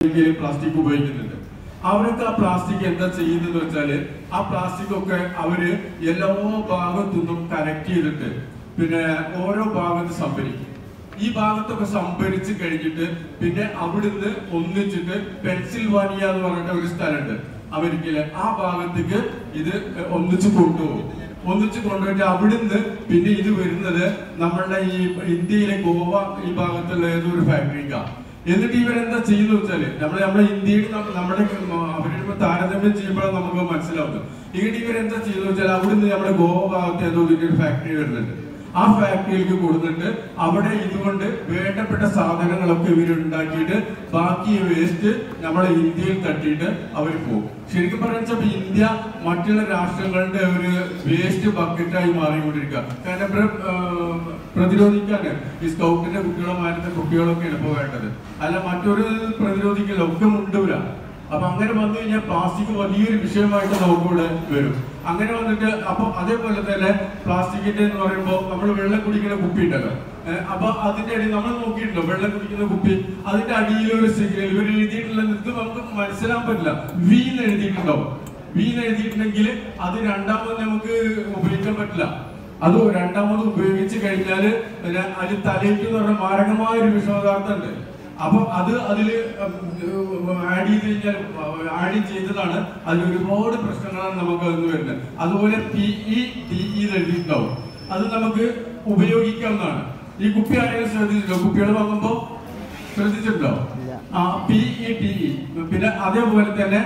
Plastic ഉപയോഗിക്കുന്നുണ്ട്. അവരൊക്കെ ആ പ്ലാസ്റ്റിക് എന്താ ചെയ്യുന്നത് വെച്ചാല് ആ പ്ലാസ്റ്റിക് ഒക്കെ അവര് എല്ലാ ഭാഗത്തുനിന്നും കലക്ട് ചെയ്തിട്ട് പിന്നെ ഓരോ ഭാഗത്ത് സംഭരിക്കും. ഈ ഭാഗത്തൊക്കെ സംഭരിച്ച് കഴിഞ്ഞിട്ട് പിന്നെ അവിടുന്ന് ഒന്നിച്ചിട്ട് പെൻസിൽവാനിയ എന്ന് പറഞ്ഞിട്ട് ഒരു സ്ഥലമുണ്ട് അമേരിക്കയിലെ, ആ ഭാഗത്തേക്ക് ഇത് ഒന്നിച്ച് കൊണ്ടുപോയിട്ട് അവിടുന്ന് പിന്നെ ഇത് വരുന്നത് നമ്മളുടെ ഈ ഇന്ത്യയിലെ ഗോവ ഈ ഭാഗത്തുള്ള ഏതൊരു ഫാക്ടറിക്കാണ്. എന്നിട്ട് ഇവരെന്താ ചെയ്യുന്ന വെച്ചാല് നമ്മുടെ ഇന്ത്യയിൽ നമ്മുടെ അവരുടെ താരതമ്യം ചെയ്യുമ്പോൾ നമുക്ക് മനസ്സിലാവുന്നത്. എന്നിട്ട് ഇവരെന്താ ചെയ്യുന്ന വെച്ചാൽ അവിടുന്ന് നമ്മുടെ ഗോവ ഭാഗത്ത് ഏതോ ഒരു ഫാക്ടറി വരുന്നുണ്ട്. ആ ഫാക്ടറിയിലേക്ക് കൊടുത്തിട്ട് അവിടെ ഇതുകൊണ്ട് വേണ്ടപ്പെട്ട സാധനങ്ങളൊക്കെ ഇവരുണ്ടാക്കിയിട്ട് ബാക്കി വേസ്റ്റ് നമ്മളെ ഇന്ത്യയിൽ തട്ടിയിട്ട് അവർ പോകും. ശരിക്കും പറഞ്ഞാൽ ഇന്ത്യ മറ്റുള്ള രാഷ്ട്രങ്ങളുടെ ഒരു വേസ്റ്റ് ബക്കറ്റായി മാറിക്കൊണ്ടിരിക്കുക. കാരണം പ്രതിരോധിക്കാൻ ഈ സ്കൗട്ടിന്റെ കുട്ടികളുമാരുടെ കുട്ടികളൊക്കെയാണ് ഇപ്പോൾ വേണ്ടത്, അല്ല മറ്റൊരു പ്രതിരോധിക്കൽ ഒക്കെ മുണ്ടൂല. അപ്പൊ അങ്ങനെ വന്നു കഴിഞ്ഞാൽ പ്ലാസ്റ്റിക് വലിയൊരു വിഷയമായിട്ട് നമുക്കിവിടെ വരും. അങ്ങനെ വന്നിട്ട് അപ്പൊ അതേപോലെ തന്നെ പ്ലാസ്റ്റിക്കിന്റെ എന്ന് പറയുമ്പോൾ നമ്മൾ വെള്ളം കുടിക്കുന്ന കുപ്പി ഉണ്ടല്ലോ, അപ്പൊ അതിന്റെ അടിയിൽ നമ്മൾ നോക്കിയിട്ടുണ്ടോ വെള്ളം കുടിക്കുന്ന കുപ്പി, അതിന്റെ അടിയിൽ ഒരു സിഗ്നൽ ഇവർ എഴുതിയിട്ടുള്ള ഇത് നമുക്ക് മനസ്സിലാൻ പറ്റില്ല. വീന്ന് എഴുതിയിട്ടുണ്ടാവും. വീന്ന് എഴുതിയിട്ടുണ്ടെങ്കിൽ അത് രണ്ടാമത് നമുക്ക് ഉപയോഗിക്കാൻ പറ്റില്ല. അത് രണ്ടാമത് ഉപയോഗിച്ച് കഴിഞ്ഞാല് അതിൽ തലേക്ക് എന്ന് പറഞ്ഞ മാരകമായ ഒരു വിഷപദാർത്ഥം ഉണ്ട്. അപ്പൊ അത് അതില് ആഡ് ചെയ്തതാണ്. അതിൽ ഒരുപാട് പ്രശ്നങ്ങളാണ് നമുക്ക് അതിന് വരുന്നത്. അതുപോലെ PE DE എഴുതിയിട്ടുണ്ടാവും. അത് നമുക്ക് ഉപയോഗിക്കാവുന്നതാണ്. ഈ കുപ്പി ആരെങ്കിലും ശ്രദ്ധിച്ചിട്ടുണ്ടോ? കുപ്പികൾ വാങ്ങുമ്പോ ശ്രദ്ധിച്ചിട്ടുണ്ടോ? PE DE. പിന്നെ അതേപോലെ തന്നെ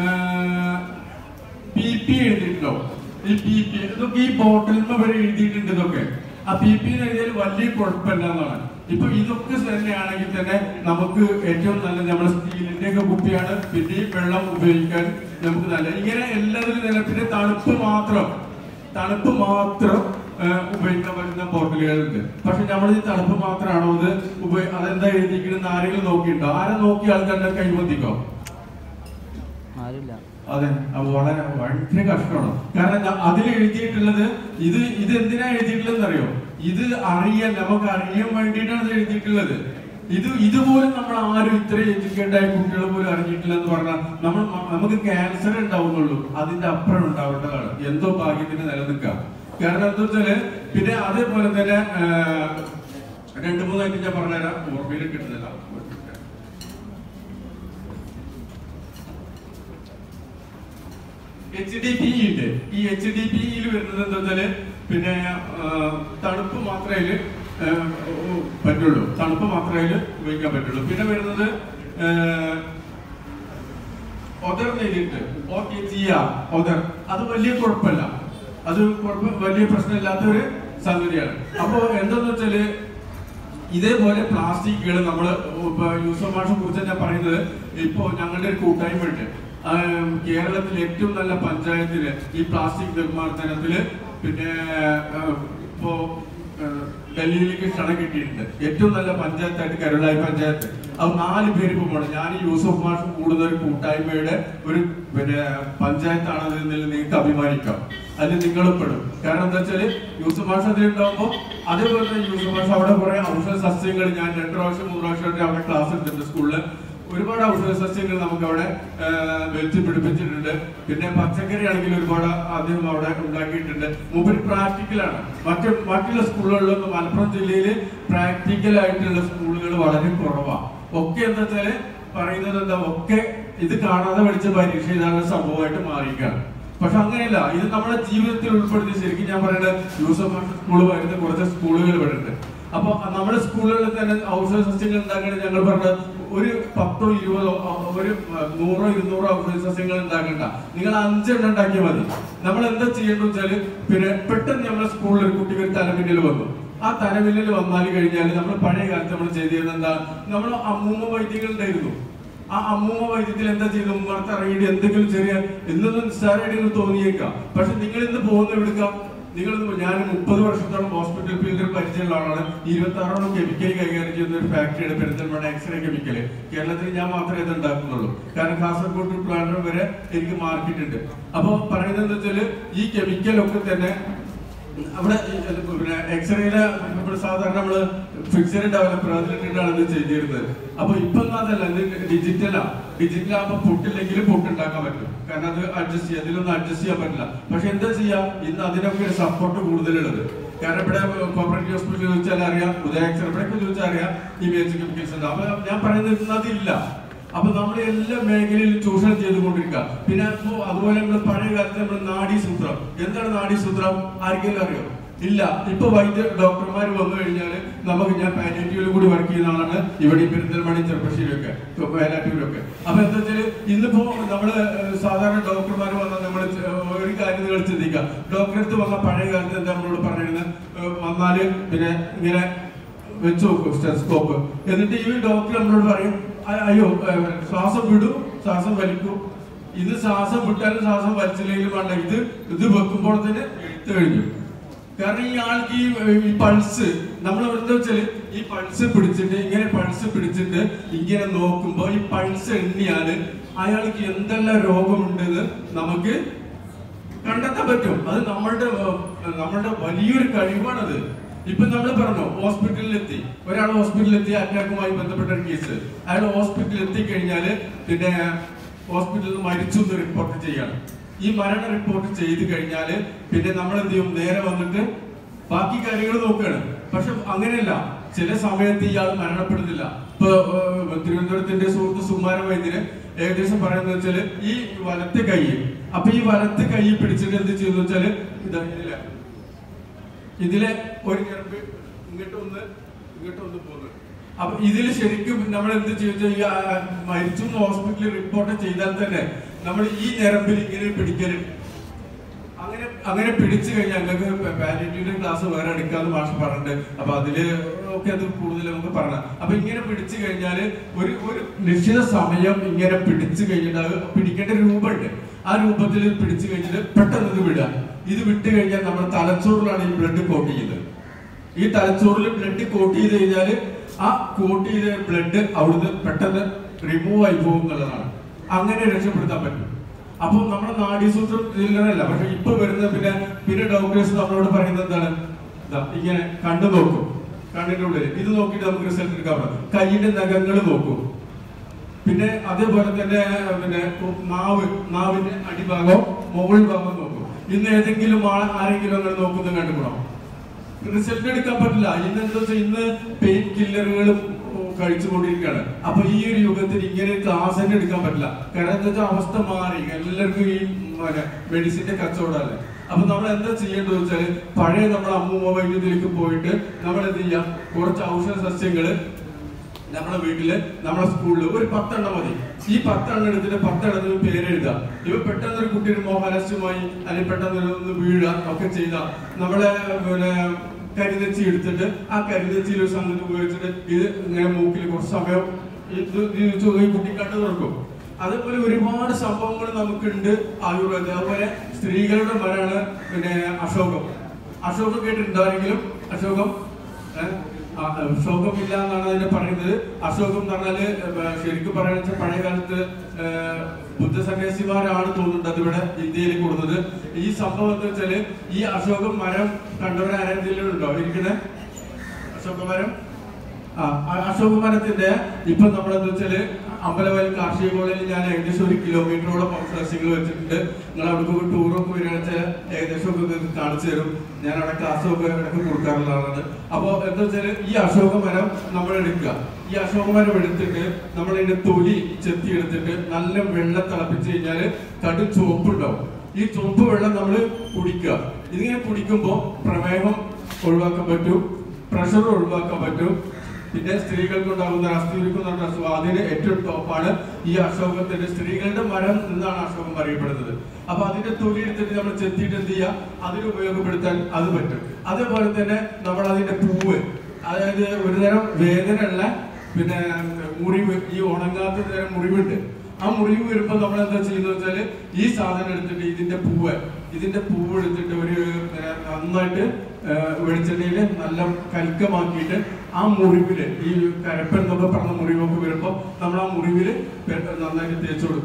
PP എഴുതിയിട്ടുണ്ടാവും. ഈ PP ഇതൊക്കെ ഈ ബോട്ടിൽ വരെ എഴുതിയിട്ടുണ്ട്. ഇതൊക്കെ ആ PP എഴുതിയാൽ വലിയ കുഴപ്പമില്ല എന്നാണ്. ഇപ്പൊ ഇതൊക്കെ തന്നെയാണെങ്കിൽ തന്നെ നമുക്ക് ഏറ്റവും നല്ലത് നമ്മുടെ സ്റ്റീലിന്റെ ഒക്കെ കുപ്പിയാണ്. പിന്നെ വെള്ളം ഉപയോഗിക്കാൻ നമുക്ക് നല്ല ഇങ്ങനെ എല്ലാത്തിലും തന്നെ. പിന്നെ തണുപ്പ് മാത്രം ഉപയോഗിക്കാൻ പറ്റുന്ന ബോട്ടിലുകളുണ്ട്. പക്ഷെ നമ്മൾ ഈ തണുപ്പ് മാത്രമാണോ ഇത് അതെന്താ എഴുതിക്കുന്നത് ആരെങ്കിലും നോക്കിയിട്ടുണ്ടോ? ആരെ നോക്കി ആൾക്കാരുടെ കൈവന്തിക്കോ? അതെ, വളരെ ഭയങ്കര കഷ്ടമാണ്. കാരണം അതിൽ എഴുതിയിട്ടുള്ളത് ഇത് എന്തിനാ എഴുതിയിട്ടുള്ളതെന്ന് അറിയോ? ഇത് നമുക്ക് അറിയാൻ വേണ്ടിയിട്ടാണ് ഇത് എഴുതിയിട്ടുള്ളത്. ഇതുപോലും നമ്മൾ ആരും ഇത്ര എഡ്യൂക്കേറ്റഡ് ആയ കുട്ടികൾ പോലും അറിഞ്ഞിട്ടില്ലെന്ന് പറഞ്ഞാൽ നമുക്ക് ക്യാൻസർ ഉണ്ടാവുന്നുള്ളൂ, അതിന്റെ അപ്പുറം ഉണ്ടാവേണ്ടതാണ്. എന്തോ ഭാഗ്യത്തിന് നിലനിൽക്കുക. കാരണം എന്താ വെച്ചാല് പിന്നെ അതേപോലെ തന്നെ 2-3 ഞാൻ പറഞ്ഞുതരാം, ഓർമ്മയിൽ കിട്ടുന്നില്ല. HDPE ഉണ്ട്. ഈ HDPE വരുന്നത് എന്താ വെച്ചാല് പിന്നെ തണുപ്പ് മാത്രമേ പറ്റുള്ളൂ, തണുപ്പ് മാത്രമേ ഉപയോഗിക്കാൻ പറ്റുള്ളൂ. പിന്നെ വരുന്നത് ഒതർ നെയ്തിട്ട് ഒതർ, അത് വലിയ കുഴപ്പമില്ല, അത് വലിയ പ്രശ്നമില്ലാത്തൊരു സംഗതിയാണ്. അപ്പൊ എന്താന്ന് വെച്ചാല് ഇതേപോലെ പ്ലാസ്റ്റിക്കുകൾ നമ്മള് യൂസഫ് മാഷെ കുറിച്ച് ഞാൻ പറയുന്നത്, ഇപ്പോ ഞങ്ങളുടെ ഒരു കൂട്ടായ്മ ഉണ്ട് കേരളത്തിൽ ഏറ്റവും നല്ല പഞ്ചായത്തില് ഈ പ്ലാസ്റ്റിക് നിർമ്മാർജ്ജനത്തില്. പിന്നെ ഇപ്പോ ഡൽഹിയിലേക്ക് ക്ഷണം കിട്ടിയിട്ടുണ്ട്. ഏറ്റവും നല്ല പഞ്ചായത്തായിട്ട് കരുളായി പഞ്ചായത്ത്. അത് 4 പേര് ഇപ്പൊ പോകണം. ഞാൻ യൂസഫ് മാഷ് കൂടുന്ന ഒരു കൂട്ടായ്മയുടെ ഒരു പിന്നെ പഞ്ചായത്താണത് എന്നതിൽ നിങ്ങൾക്ക് അഭിമാനിക്കാം. അതിൽ നിങ്ങളും പെടും. കാരണം എന്താ വെച്ചാല് യൂസഫ് മാഷ് അതിലുണ്ടാവുമ്പോ അതേപോലെ തന്നെ യൂസഫ് മാഷ് അവിടെ കുറെ ഔഷധ സസ്യങ്ങൾ ഞാൻ 2 പ്രാവശ്യം 3 പ്രാവശ്യമായിട്ട് അവിടെ ക്ലാസ് എടുത്തിട്ടുണ്ട് സ്കൂളില്. ഒരുപാട് ഔഷധ സസ്യങ്ങൾ നമുക്ക് അവിടെ വെച്ച് പിടിപ്പിച്ചിട്ടുണ്ട്. പിന്നെ പച്ചക്കറി ആണെങ്കിൽ ഒരുപാട് അദ്ദേഹം അവിടെ ഉണ്ടാക്കിയിട്ടുണ്ട്. മൂപ്പര് പ്രാക്ടിക്കലാണ്. മറ്റുള്ള സ്കൂളുകളിലൊന്നും മലപ്പുറം ജില്ലയില് പ്രാക്ടിക്കൽ ആയിട്ടുള്ള സ്കൂളുകൾ വളരെ കുറവാണ്. ഒക്കെ എന്താ വെച്ചാല് പറയുന്നത് എന്താ, ഒക്കെ ഇത് കാണാതെ പഠിച്ച പരീക്ഷ എഴുതാനുള്ള സംഭവമായിട്ട് മാറിയിരിക്കുകയാണ്. പക്ഷെ അങ്ങനെയല്ല, ഇത് നമ്മുടെ ജീവിതത്തിൽ ഉൾപ്പെടുത്തി. ശരിക്കും ഞാൻ പറയുന്നത് യൂസഫ് മാഷ് സ്കൂൾ വരുന്ന കുറച്ച് സ്കൂളുകൾ വരുന്നുണ്ട്. അപ്പൊ നമ്മുടെ സ്കൂളുകളിൽ തന്നെ ഔഷധ സസ്യങ്ങൾ ഉണ്ടാക്കണമെങ്കിൽ ഞങ്ങൾ പറഞ്ഞത് ഒരു 10-20 ഒരു 100-200 ഔഷധ സസ്യങ്ങൾ ഉണ്ടാക്കണ്ട, നിങ്ങൾ 5 എണ്ണം ഉണ്ടാക്കിയാൽ മതി. നമ്മൾ എന്താ ചെയ്യേണ്ടത് വെച്ചാല് പിന്നെ പെട്ടെന്ന് നമ്മുടെ സ്കൂളിൽ ഒരു കുട്ടിക്ക് ഒരു തലമിന്നൽ വന്നു. ആ തലമിന്നൽ വന്നാൽ കഴിഞ്ഞാൽ നമ്മൾ പഴയ കാലത്ത് നമ്മൾ ചെയ്തിരുന്നത് എന്താ, നമ്മൾ അമ്മൂമ്മ വൈദ്യങ്ങൾ ഉണ്ടായിരുന്നു. ആ അമ്മൂമ്മ വൈദ്യത്തിൽ എന്താ ചെയ്തു, പുറത്തിറങ്ങിയിട്ട് എന്തെങ്കിലും ചെറിയ എന്നൊന്നും നിസ്സാരമായിട്ട് തോന്നിയേക്കാം. പക്ഷെ നിങ്ങൾ ഇന്ന് പോകുന്ന എടുക്കാം. ഞാൻ 30 വർഷത്തോളം ഹോസ്പിറ്റൽ ഫീൽഡിൽ പരിചയമുള്ള ആളാണ്. 26 കെമിക്കൽ കൈകാര്യം ചെയ്യുന്ന ഒരു ഫാക്ടറിയുടെ പെരിന്തൽമണ്ണ എക്സ്റേ കെമിക്കല്. കേരളത്തിൽ ഞാൻ മാത്രമേ ഇത് ഉണ്ടാക്കുന്നുള്ളൂ. കാരണം കാസർഗോഡ് പ്ലാന്റ് വരെ എനിക്ക് മാർക്കറ്റ് ഉണ്ട്. അപ്പൊ പറയുന്നത് എന്താ വെച്ചാല് ഈ കെമിക്കലൊക്കെ തന്നെ അവിടെ പിന്നെ എക്സ്റേയിലെ സാധാരണ നമ്മള് ഫിക്സഡ് ഡെവലപ്പർ അതിലിട്ടാണ് ഇത് ചെയ്തിരുന്നത്. അപ്പൊ ഇപ്പൊ അതല്ല, ഇത് ഡിജിറ്റലാകുമ്പോ പൊട്ടില്ലെങ്കിൽ പൊട്ടുണ്ടാക്കാൻ പറ്റും. കാരണം അത് അഡ്ജസ്റ്റ് ചെയ്യാം, ഇതിലൊന്നും അഡ്ജസ്റ്റ് ചെയ്യാൻ പറ്റില്ല. പക്ഷെ എന്താ ചെയ്യാം, ഇന്ന് അതിനൊക്കെ ഒരു സപ്പോർട്ട് കൂടുതലുള്ളത്. കാരണം ഇവിടെ കോപ്പറേറ്റീവ് ഹോസ്പിറ്റൽ ചോദിച്ചാൽ അറിയാം, ഉദയ എക്സ്റേക്ക് ചോദിച്ചാൽ അറിയാം, ഇമേജ് കെമിക്കൽസ് ഉണ്ട്. അപ്പൊ ഞാൻ പറയുന്നത് അതില്ല. അപ്പൊ നമ്മൾ എല്ലാ മേഖലയിലും ചൂഷണം ചെയ്തുകൊണ്ടിരിക്കുക. പിന്നെ അതുപോലെ നമ്മൾ പഴയ കാലത്ത് നമ്മൾ നാഡീസൂത്രം, എന്താണ് നാഡീസൂത്രം ആർക്കെങ്കിലും അറിയോ? ഇല്ല. ഇപ്പൊ ഡോക്ടർമാർ വന്നു കഴിഞ്ഞാൽ നമുക്ക്, ഞാൻ പാലിയേറ്റീവിൽ കൂടി വർക്ക് ചെയ്യുന്ന ആളാണ്, ഇവിടെ പെരിന്തൽമണ്ണ, ചെറുപ്പശ്ശേരിയൊക്കെ, വേലാറ്റൂരൊക്കെ. അപ്പൊ എന്താ വെച്ചാല് ഇന്നിപ്പോ നമ്മള് സാധാരണ ഡോക്ടർമാർ വന്നാൽ നമ്മൾ ഒരു കാര്യം നിങ്ങൾ ചിന്തിക്കുക, ഡോക്ടറെ അടുത്ത് വന്ന പഴയ കാലത്ത് എന്താ നമ്മളോട് പറഞ്ഞിരുന്നത്, വന്നാല് പിന്നെ ഇങ്ങനെ വെച്ച് നോക്കും സ്റ്റെതസ്കോപ്പ്, എന്നിട്ട് ഈ ഡോക്ടർ നമ്മളോട് പറയും അയ്യോ ശ്വാസം വിടും, ശ്വാസം വലിക്കും. ഇത് ശ്വാസം വിട്ടാലും ശ്വാസം വലിച്ചില്ലെങ്കിലും വേണ്ട, ഇത് വെക്കുമ്പോൾ തന്നെ എഴുത്ത് കഴിഞ്ഞു. കാരണം ഈ ആൾക്ക് ഈ പൾസ്, നമ്മൾ എന്താ വെച്ചാല് ഈ പൾസ് പിടിച്ചിട്ട് ഇങ്ങനെ നോക്കുമ്പോ ഈ പൾസ് എണ്ണിയാല് അയാൾക്ക് എന്തെല്ലാം രോഗമുണ്ടെന്ന് നമുക്ക് കണ്ടെത്താൻ പറ്റും. അത് നമ്മളുടെ വലിയൊരു കഴിവാണത്. ഇപ്പൊ നമ്മൾ പറഞ്ഞു ഹോസ്പിറ്റലിലെത്തി, ഒരാൾ ഹോസ്പിറ്റലിലെത്തി അറ്റാക്കുമായി ബന്ധപ്പെട്ട ഒരു കേസ്, അയാൾ ഹോസ്പിറ്റലിൽ എത്തിക്കഴിഞ്ഞാല് പിന്നെ ഹോസ്പിറ്റലിൽ മരിച്ചു എന്ന് റിപ്പോർട്ട് ചെയ്യണം. ഈ മരണ റിപ്പോർട്ട് ചെയ്ത് കഴിഞ്ഞാല് പിന്നെ നമ്മൾ എന്ത് ചെയ്യും, നേരെ വന്നിട്ട് ബാക്കി കാര്യങ്ങൾ നോക്കുകയാണ്. പക്ഷെ അങ്ങനെയല്ല, ചില സമയത്ത് ഇയാൾ മരണപ്പെടുന്നില്ല. ഇപ്പൊ തിരുവനന്തപുരത്തിന്റെ സുഹൃത്ത് സുകുമാര വൈദ്യര് ഏകദേശം പറയുന്നത് വെച്ചാല് ഈ വലത്ത് കൈ, അപ്പൊ ഈ വലത്ത് കൈ പിടിച്ചിട്ട് എന്ത് ചെയ്യുന്ന വെച്ചാല് ഇതിലെ ഒരു ഞരമ്പ് ഇങ്ങോട്ടൊന്ന് പോകുന്നു. അപ്പൊ ഇതിൽ ശരിക്കും നമ്മൾ എന്ത് ചെയ്യുക, മരിച്ചു ഹോസ്പിറ്റലിൽ റിപ്പോർട്ട് ചെയ്താൽ തന്നെ നമ്മൾ ഈ ഞരമ്പിൽ ഇങ്ങനെ പിടിക്കരുത്. അങ്ങനെ പിടിച്ചു കഴിഞ്ഞാൽ ഞങ്ങൾക്ക് പാലിയേറ്റീവ് ക്ലാസ് വേറെ എടുക്കാന്ന് മാഷ് പറഞ്ഞിട്ടുണ്ട്. അപ്പൊ അതില് ഒക്കെ അത് കൂടുതൽ നമുക്ക് പറഞ്ഞാൽ, അപ്പൊ ഇങ്ങനെ പിടിച്ചു കഴിഞ്ഞാല് ഒരു നിശ്ചിത സമയം ഇങ്ങനെ പിടിച്ചു കഴിഞ്ഞിട്ട് അത് പിടിക്കേണ്ട രൂപമുണ്ട്. ആ രൂപത്തിൽ പിടിച്ചു കഴിഞ്ഞിട്ട് പെട്ടെന്ന് ഇത് വിടുക. ഇത് വിട്ട് കഴിഞ്ഞാൽ നമ്മുടെ തലച്ചോറിലാണ് ഈ ബ്ലഡ് കോട്ട് ചെയ്യുന്നത്. ഈ തലച്ചോറിൽ ബ്ലഡ് കോട്ട് ചെയ്ത് കഴിഞ്ഞാല് ആ കോട്ട് ചെയ്ത ബ്ലഡ് അവിടുന്ന് പെട്ടെന്ന് റിമൂവ് ആയി പോകും എന്നുള്ളതാണ്. അങ്ങനെ രക്ഷപ്പെടുത്താൻ പറ്റും. അപ്പൊ നമ്മുടെ നാഡീസൂത്രം ഇതിലല്ല. പക്ഷെ ഇപ്പൊ വരുന്ന പിന്നെ ഡോക്ടേഴ്സ് നമ്മളോട് പറയുന്നത് എന്താണ്, ഇങ്ങനെ കണ്ടു നോക്കും, കണ്ണിന്റെ ഉള്ളിൽ ഇത് നോക്കിയിട്ട് നമുക്ക് റിസൾട്ട് എടുക്കാൻ പറ്റും. കൈയിന്റെ നഖങ്ങൾ നോക്കും. പിന്നെ അതേപോലെ തന്നെ നാവിന്റെ അടിഭാഗം മുകൾ ഭാഗം നോക്കും. ഇന്ന് ഏതെങ്കിലും ആരെങ്കിലും അങ്ങനെ നോക്കുന്നത് കണ്ടുകൂടാം, റിസൾട്ട് എടുക്കാൻ പറ്റില്ല. ഇന്ന് എന്താ വെച്ചാൽ ഇന്ന് പെയിൻ കില്ലറുകളും കഴിച്ചുകൊണ്ടിരിക്കുകയാണ്. അപ്പൊ ഈ ഒരു യുഗത്തിൽ ഇങ്ങനെ ക്ലാസ് തന്നെ എടുക്കാൻ പറ്റില്ല. കാരണം എന്താ വെച്ചാൽ അവസ്ഥ മാറി, എല്ലാവർക്കും ഈ മെഡിസിന്റെ കച്ചവടമല്ലേ. അപ്പൊ നമ്മൾ എന്താ ചെയ്യേണ്ടത് വെച്ചാല് പഴയ നമ്മുടെ അമ്മൂമ്മ വൈദ്യുതിയിലേക്ക് പോയിട്ട് നമ്മൾ എന്ത് ചെയ്യാം, കുറച്ച് ഔഷധ സസ്യങ്ങള് നമ്മുടെ വീട്ടില് നമ്മുടെ സ്കൂളിൽ ഒരു 10 എണ്ണം മതി. ഈ 10 എണ്ണം എടുത്തിട്ട് 10 എണ്ണത്തിന് പേരെഴുതാം. ഇവ പെട്ടെന്ന് ഒരു കുട്ടി ഒരു മോഹാലസ്യമായി അല്ലെങ്കിൽ പെട്ടെന്ന് ഒന്ന് വീഴുക ഒക്കെ ചെയ്താൽ നമ്മളെ കരിനെച്ചി എടുത്തിട്ട് ആ കരിനെച്ചിയിൽ ഒരു സംഗതി ഉപയോഗിച്ചിട്ട് ഇത് ഇങ്ങനെ മൂക്കിൽ കുറച്ച് സമയം ഈ കുട്ടി കണ്ടു തുറക്കും. അതേപോലെ ഒരുപാട് സംഭവങ്ങൾ നമുക്കുണ്ട് ആയുർവേദം. അതുപോലെ സ്ത്രീകളുടെ മരമാണ് അശോകം കേട്ടിട്ടുണ്ടാരെങ്കിലും അശോകമില്ല എന്നാണ് അതിനെ പറയുന്നത്. അശോകം എന്ന് പറഞ്ഞാല് ശരിക്കും പറയുന്നത് പഴയ കാലത്ത് ബുദ്ധ സന്യാസിമാരാണ് തോന്നുന്നുണ്ട് അതിവിടെ ഇന്ത്യയിൽ കൊടുത്തത്. ഈ സംഭവം എന്താ വെച്ചാല് ഈ അശോകം മരം കണ്ടവരാരെങ്കിലും ഉണ്ടോ ഇരിക്കണേ? അശോകമരം അശോകമരത്തിന്റെ ഇപ്പൊ നമ്മളെന്താ വെച്ചാല് അമ്പലവയൽ കാർഷിക കോളേജിൽ ഞാൻ ഏകദേശം 1 കിലോമീറ്ററോളം സസ്യങ്ങൾ വെച്ചിട്ടുണ്ട്. നിങ്ങൾ അവിടെ ടൂറൊക്കെ വരികയാണെന്ന് വെച്ചാൽ ഏകദേശം ഒക്കെ കാണിച്ചു തരും. ഞാൻ അവിടെ ക്ലാസ്സൊക്കെ ഇടയ്ക്ക് കൊടുക്കാറുള്ള ആളാണ്. അപ്പൊ എന്താ വെച്ചാല് ഈ അശോകമരം നമ്മൾ എടുക്കുക. ഈ അശോകമരം എടുത്തിട്ട് നമ്മൾ ഇതിന്റെ തൊലി ചെത്തി എടുത്തിട്ട് നല്ല വെള്ളം തിളപ്പിച്ച് കഴിഞ്ഞാല് കടും ചുവപ്പ് ഉണ്ടാവും. ഈ ചുവപ്പ് വെള്ളം നമ്മൾ കുടിക്കുക. ഇതിങ്ങനെ കുടിക്കുമ്പോൾ പ്രമേഹം ഒഴിവാക്കാൻ പറ്റും, പ്രഷർ ഒഴിവാക്കാൻ പറ്റും. പിന്നെ സ്ത്രീകൾക്ക് ഉണ്ടാകുന്ന അസ്ഥിരിക്കുന്ന അതിന് ഏറ്റവും ടോപ്പാണ് ഈ അശോകത്തിന്റെ. സ്ത്രീകളുടെ മരം എന്നാണ് അശോകം അറിയപ്പെടുന്നത്. അപ്പൊ അതിന്റെ തൊലി എടുത്തിട്ട് നമ്മൾ ചെത്തിയിട്ട് എന്ത് ചെയ്യുക, അതിന് ഉപയോഗപ്പെടുത്താൻ അത് പറ്റും. അതേപോലെ തന്നെ നമ്മൾ അതിന്റെ പൂവ്, അതായത് ഒരുതരം വേദനയുള്ള മുറിവ്, ഈ ഉണങ്ങാത്ത തരം മുറിവുണ്ട്. ആ മുറിവ് വരുമ്പോൾ നമ്മൾ എന്താ ചെയ്യുന്നത് വെച്ചാല് ഈ സാധനം എടുത്തിട്ട് ഇതിന്റെ പൂവ് എടുത്തിട്ട് ഒരു നന്നായിട്ട് വെളിച്ചെണ്ണയില് നല്ല കൽക്കമാക്കിയിട്ട് ആ മുറിവില് ഈ കരപ്പൻ എന്നൊക്കെ പറഞ്ഞ മുറിവൊക്കെ വരുമ്പോൾ നമ്മൾ ആ മുറിവില് നന്നായിട്ട് തേച്ചു കൊടുക്കുക.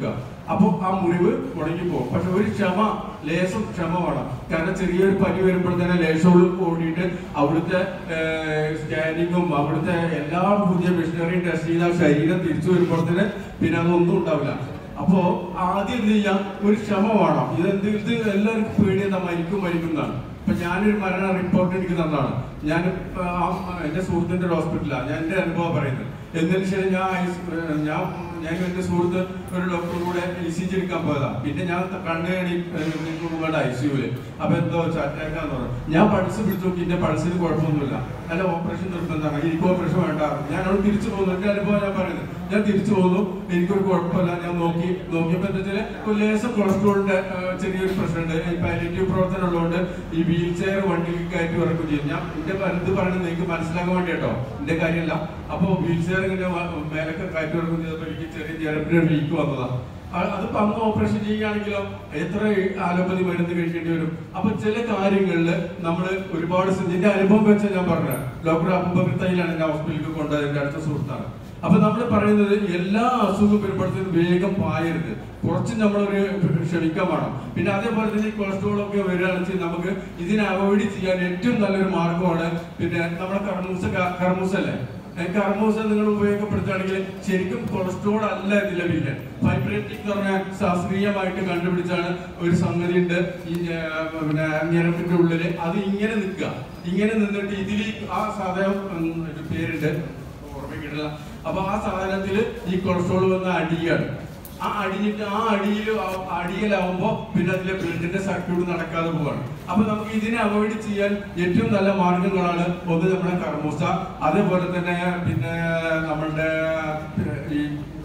അപ്പോൾ ആ മുറിവ് ഉണങ്ങിപ്പോകും. പക്ഷെ ഒരു ലേശം ക്ഷമ വേണം. കാരണം ചെറിയൊരു പനി വരുമ്പോൾ തന്നെ ലേശം ഓടിയിട്ട് അവിടുത്തെ സ്കാനിങ്ങും അവിടുത്തെ എല്ലാ പുതിയ മെഷീനറിയും ടെസ്റ്റ് ചെയ്ത ശരീരം തിരിച്ചു വരുമ്പോൾ തന്നെ പിന്നെ അതൊന്നും ഉണ്ടാവില്ല. അപ്പോ ആദ്യം എന്ത് ചെയ്യാം, ഒരു ക്ഷമ വേണം. ഇത് എല്ലാവർക്കും പേടിയെന്താ, മരിക്കുന്നതാണ്. ഇപ്പൊ ഞാനൊരു മരണ റിപ്പോർട്ട് എനിക്ക് തന്നതാണ്. ഞാൻ എന്റെ സുഹൃത്തിന്റെ ഹോസ്പിറ്റലാണ് ഞാൻ എന്റെ അനുഭവം പറയുന്നത്. എന്നതിന് ശേഷം ഞാൻ എന്റെ സുഹൃത്ത് ഒരു ഡോക്ടർ കൂടെ ECG എടുക്കാൻ പോയതാ. പിന്നെ ഞാൻ കണ്ണുകടി ICUല്. അപ്പൊ എന്തോ അറ്റാക്കാന്ന് പറഞ്ഞു. ഞാൻ പൾസ് പിടിച്ചു നോക്കി, എന്റെ പൾസിന് കുഴപ്പമൊന്നുമില്ല, നല്ല ഓപ്പറേഷൻ നിർബന്ധമാണ്, എനിക്ക് ഓപ്പറേഷൻ വേണ്ട. ഞാൻ അവിടെ തിരിച്ചു പോകുന്നു. എന്റെ അനുഭവം ഞാൻ പറയുന്നത്. ഞാൻ തിരിച്ചു പോകുന്നു, എനിക്കൊരു കുഴപ്പമില്ല. ഞാൻ നോക്കിയപ്പോ എന്താ വെച്ചാൽ ഒരു ലേശം കൊളസ്ട്രോളിന്റെ ചെറിയൊരു പ്രശ്നമുണ്ട്. ഈ പാലിയേറ്റീവ് പ്രവർത്തനം ഉള്ളതുകൊണ്ട് ഈ വീൽ ചെയർ വണ്ടിയിൽ കയറ്റി ഇറക്കും ചെയ്യും. ഞാൻ എന്റെ ഇത് പറയുന്നത് നിങ്ങൾക്ക് മനസ്സിലാക്കാൻ വേണ്ടി കേട്ടോ, എന്റെ കാര്യമല്ല. അപ്പൊ വീൽ ചെയർ ഇങ്ങനെ മേലൊക്കെ കയറ്റി ഇറക്കും ചെയ്തപ്പോൾ എനിക്ക് ചെറിയ ഞരമ്പിന്റെ വീക്ക് വന്നതാ. അതിപ്പോ അന്ന് ഓപ്പറേഷൻ ചെയ്യുകയാണെങ്കിലോ എത്ര അലോപ്പതി മരുന്ന് കഴിക്കേണ്ടി വരും. അപ്പൊ ചില കാര്യങ്ങളില് നമ്മള് ഒരുപാട് എന്റെ അനുഭവം വെച്ചാൽ ഞാൻ പറഞ്ഞത്. ഡോക്ടർ അബൂബക്കർ തൈലാണ് എന്നെ ഹോസ്പിറ്റലിൽ കൊണ്ടുപോയത്, എന്റെ അടുത്ത സുഹൃത്താണ്. അപ്പൊ നമ്മൾ പറയുന്നത് എല്ലാ അസുഖം വരുമ്പോഴത്തേക്കും വേഗം പായരുത്, കുറച്ച് നമ്മളൊരു ക്ഷമിക്കാൻ വേണം. പിന്നെ അതേപോലെ തന്നെ ഈ കൊളസ്ട്രോൾ ഒക്കെ വരികയാണെന്ന് വെച്ചാൽ നമുക്ക് ഇതിനെ അവോയ്ഡ് ചെയ്യാൻ ഏറ്റവും നല്ലൊരു മാർഗമാണ് പിന്നെ നമ്മുടെ കർമൂസല്ലേ. കർമൂസ നിങ്ങൾ ഉപയോഗപ്പെടുത്തുകയാണെങ്കിൽ ശരിക്കും കൊളസ്ട്രോൾ അല്ല ഇതിലെ വില്ലൻ. ഫൈബ്രേറ്റിക് എന്ന് പറഞ്ഞാൽ ശാസ്ത്രീയമായിട്ട് കണ്ടുപിടിച്ചാണ് ഒരു സംഗതി ഉണ്ട് ഈ പിന്നെ ഞരമ്പിന്റെ ഉള്ളില്. അത് ഇങ്ങനെ നിൽക്കുക, ഇങ്ങനെ നിന്നിട്ട് ഇതിൽ ആ സാധനം പേരുണ്ട് ഓർമ്മയ്ക്കിട്ടില്ല. അപ്പൊ ആ സാധനത്തിൽ ഈ കൊളസ്ട്രോൾ വന്ന് അടിയാണ്. ആ അടിയിലാവുമ്പോ പിന്നെ അതിലെ ബ്ലഡിന്റെ സർക്യൂട്ട് നടക്കാതെ പോവാണ്. അപ്പൊ നമുക്ക് ഇതിനെ അവോയ്ഡ് ചെയ്യാൻ ഏറ്റവും നല്ല മാർഗങ്ങളാണ് ഒന്ന് നമ്മുടെ കർമൂസ, അതേപോലെ തന്നെ പിന്നെ നമ്മളുടെ ഈ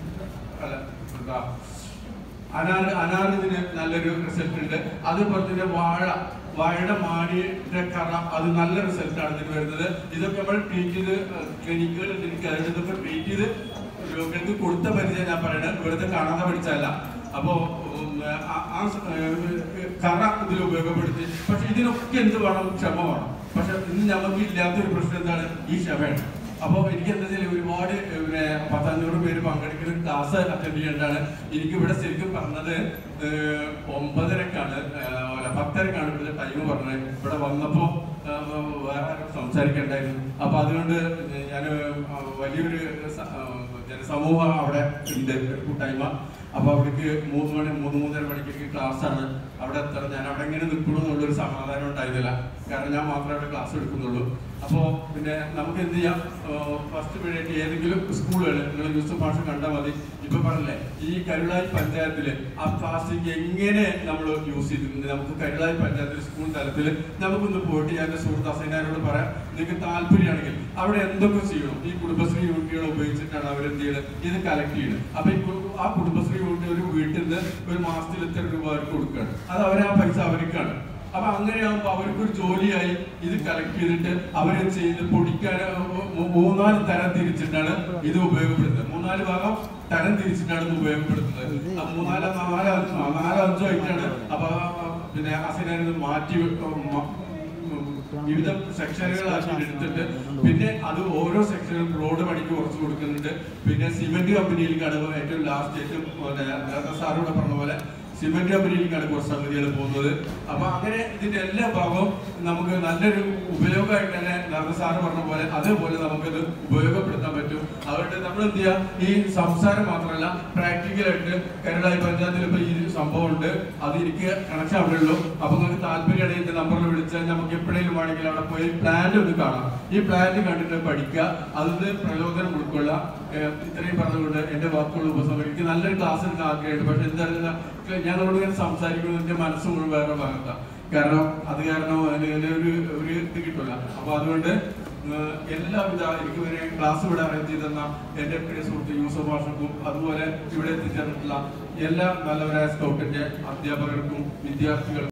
അനാറിന് നല്ലൊരു റിസൾട്ട് ഉണ്ട്. അതേപോലെ തന്നെ വാഴയുടെ മാടിയുടെ കറ, അത് നല്ല റിസൾട്ടാണ് ഇതിന് വരുന്നത്. ഇതൊക്കെ നമ്മൾ ട്രീറ്റ് ചെയ്ത് ക്ലിനിക്കുകളിൽ ഇതൊക്കെ ട്രീറ്റ് ചെയ്ത് രോഗികൾക്ക് കൊടുത്ത പരിചയം ഞാൻ പറയുന്നത്, ഇവിടുത്തെ കാണാതെ പഠിച്ചല്ല. അപ്പോ ആ കറ ഇതിൽ ഉപയോഗപ്പെടുത്തി. പക്ഷെ ഇതിനൊക്കെ എന്ത് വേണം, ക്ഷമ വേണം. പക്ഷെ ഇന്ന് നമുക്ക് ഇല്ലാത്തൊരു പ്രശ്നം എന്താണ്, ഈ ക്ഷമയാണ്. അപ്പോൾ എനിക്ക് എന്താ വെച്ചാൽ ഒരുപാട് 100-500 പേര് പങ്കെടുക്കുന്ന ക്ലാസ് അറ്റൻഡ് ചെയ്യേണ്ടതാണ്. എനിക്ക് ഇവിടെ ശരിക്കും പറഞ്ഞത് 9:30-ക്കാണ് 10:30-ക്കാണ് ഇവിടെ ടൈം പറഞ്ഞത്. ഇവിടെ വന്നപ്പോൾ വേറെ സംസാരിക്കണ്ടായിരുന്നു. അപ്പൊ അതുകൊണ്ട് ഞാൻ വലിയൊരു ജനസമൂഹം അവിടെ ഉണ്ട്, കൂട്ടായ്മ. അപ്പൊ അവിടേക്ക് 3-3:30 മണിക്ക് ക്ലാസ് ആണ്. അവിടെ എത്തണം. ഞാൻ അവിടെ എങ്ങനെ നിൽക്കണമെന്നുള്ളൊരു സമാധാനം ഉണ്ടായിരുന്നില്ല. കാരണം ഞാൻ മാത്രമേ അവിടെ ക്ലാസ് എടുക്കുന്നുള്ളൂ. അപ്പോൾ പിന്നെ നമുക്ക് എന്ത് ചെയ്യാം, ഫസ്റ്റ് പീരീഡ് ഏതെങ്കിലും സ്കൂളുകൾ നിങ്ങൾ യൂസഫ് മാഷ് കണ്ടാൽ മതി. ഇപ്പൊ പറഞ്ഞില്ലേ ഈ കരുളായി പഞ്ചായത്തില് ആ പ്ലാസ്റ്റിക് എങ്ങനെ നമ്മൾ യൂസ് ചെയ്തിട്ടുണ്ട്. നമുക്ക് കരുളായി പഞ്ചായത്തിൽ സ്കൂൾ തലത്തിൽ നമുക്കൊന്ന് പോയിട്ട് ഞാൻ സുഹൃത്ത് അസൈനാരോട് പറയാം, നിങ്ങൾക്ക് താല്പര്യമാണെങ്കിൽ അവിടെ എന്തൊക്കെ ചെയ്യണം. ഈ കുടുംബശ്രീ യൂണിറ്റുകൾ ഉപയോഗിച്ചിട്ടാണ് അവരെന്ത് ചെയ്യുന്നത്, ഇത് കളക്ട് ചെയ്യുന്നത്. അപ്പൊ ആ കുടുംബശ്രീ യൂണിറ്റ് ഒരു വീട്ടിൽ നിന്ന് ഒരു മാസത്തിൽ എത്ര രൂപ അവർക്ക് കൊടുക്കുകയാണ്, അത് അവരെ ആ പൈസ അവർക്കാണ്. അപ്പൊ അങ്ങനെയാകുമ്പോ അവർക്കൊരു ജോലിയായി ഇത് കളക്ട് ചെയ്തിട്ട് അവരെ ചെയ്ത് പൊടിക്കാൻ 3-4 തരം തിരിച്ചിട്ടാണ് ഇത് ഉപയോഗപ്പെടുത്തുന്നത്. 3-4 ഭാഗം തരം തിരിച്ചിട്ടാണ് ഇത് ഉപയോഗപ്പെടുത്തുന്നത്. 4-5 ആയിട്ടാണ്. അപ്പൊ പിന്നെ അസൈനായിരുന്നു മാറ്റി വിവിധ സെക്ഷനുകളാക്കി എടുത്തിട്ട് പിന്നെ അത് ഓരോ സെക്ഷനും റോഡ് പണിക്ക് കുറച്ച് കൊടുക്കുന്നുണ്ട്. പിന്നെ സിമെന്റ് കമ്പനിയിലേക്കാണ് ഏറ്റവും ലാസ്റ്റ് സാറിവിടെ പറഞ്ഞ പോലെ സിമെന്റ് കമ്പനിയിലേക്കാണ് കുറച്ച് സംഗതികൾ പോകുന്നത്. അപ്പൊ അങ്ങനെ ഇതിന്റെ എല്ലാ ഭാഗവും നമുക്ക് നല്ലൊരു ഉപയോഗമായിട്ട് തന്നെ നേരത്തെ സാറ് പറഞ്ഞ പോലെ അതേപോലെ നമുക്കത് ഉപയോഗപ്പെടുത്താൻ പറ്റും. അതുകൊണ്ട് നമ്മൾ എന്ത് ചെയ്യുക, ഈ സംസാരം മാത്രമല്ല പ്രാക്ടിക്കലായിട്ട് കരുളായി പഞ്ചായത്തിൽ ഇപ്പൊ ഈ സംഭവം ഉണ്ട്, അത് എനിക്ക് കണക്ഷൻ അവിടെ ഉള്ളൂ. അപ്പൊ നിങ്ങൾക്ക് താല്പര്യമാണെങ്കിൽ എന്റെ നമ്പറിൽ വിളിച്ചാൽ നമുക്ക് എപ്പോഴേലും വേണമെങ്കിൽ അവിടെ പോയി പ്ലാന്റ് ഒന്ന് കാണാം. ഈ പ്ലാന്റ് കണ്ടിട്ട് പഠിക്കുക, അതിന് പ്രയോജനം ഉൾക്കൊള്ളുക. ഇത്രയും പറഞ്ഞുകൊണ്ട് എന്റെ വാക്കുകൾ ഉപസംഹരിക്കും. നല്ലൊരു ക്ലാസ് എടുക്കാൻ ആഗ്രഹമുണ്ട്. പക്ഷെ എന്താ ഞങ്ങളോട് ഇങ്ങനെ സംസാരിക്കുന്നത് എന്റെ മനസ്സ് മുഴുവൻ വേറെ ഭാഗത്താണ്. കാരണം ഒരു ഇത് കിട്ടില്ല. അപ്പൊ അതുകൊണ്ട് എല്ലാവിധ എനിക്ക് വരെ ക്ലാസ് ഇവിടെ അറേഞ്ച് ചെയ്തെന്ന എന്റെ പ്രിയ സുഹൃത്ത് യൂസഫ് മാഷക്കും അതുപോലെ ഇവിടെ എത്തിച്ചേർന്നിട്ടുള്ള എല്ലാ നല്ലവരായ സ്കൗട്ടിന്റെ അധ്യാപകർക്കും വിദ്യാർത്ഥികൾക്കും